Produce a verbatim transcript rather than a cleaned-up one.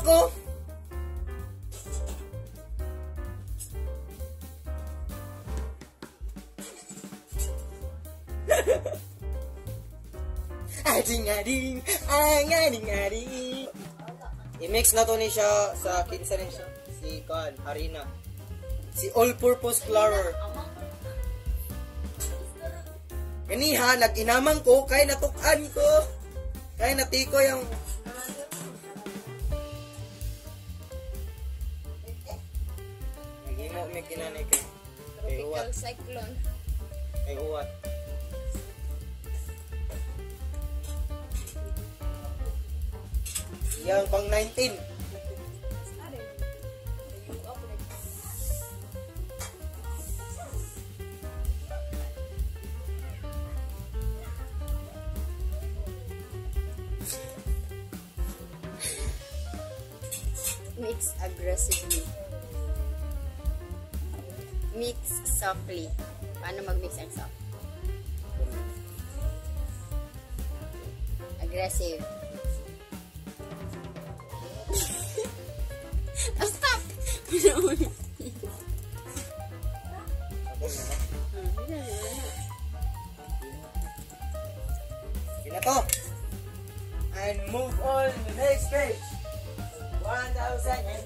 ko. Ading-ading, ang-ading-ading. I-mix na to ni siya sa kinsa rin siya. Si Kan, harina. Si all-purpose flour. Kaniha, nag-inamang ko, kaya natukan ko. Kaya natiko yung... Nagimo, may kinanay kay... Tropical cyclone. Kay uwat. Yang pang nineteen. Mix aggressively. Mix softly. Paano mag-mix ang soft? Aggressive. Oh, stop! Yun na to. And move on to the next page. one thousand